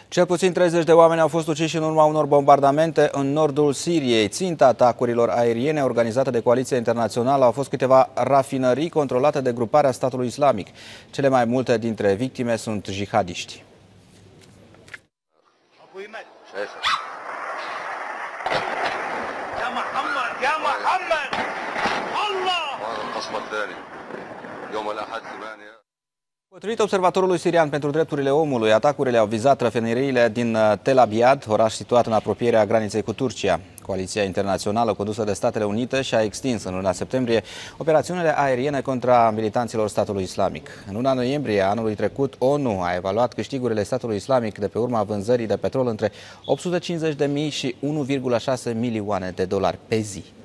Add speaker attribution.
Speaker 1: Cel puțin 30 de oameni au fost uciși în urma unor bombardamente în nordul Siriei. Ținta atacurilor aeriene organizate de Coaliția Internațională au fost câteva rafinării controlate de gruparea statului islamic. Cele mai multe dintre victime sunt jihadiști. Potrivit observatorului sirian pentru drepturile omului, atacurile au vizat rafineriile din Tel Abyad, oraș situat în apropierea graniței cu Turcia. Coaliția internațională condusă de Statele Unite și-a extins în luna septembrie operațiunile aeriene contra militanților statului islamic. În luna noiembrie anului trecut, ONU a evaluat câștigurile statului islamic de pe urma vânzării de petrol între 850.000 și 1,6 milioane de dolari pe zi.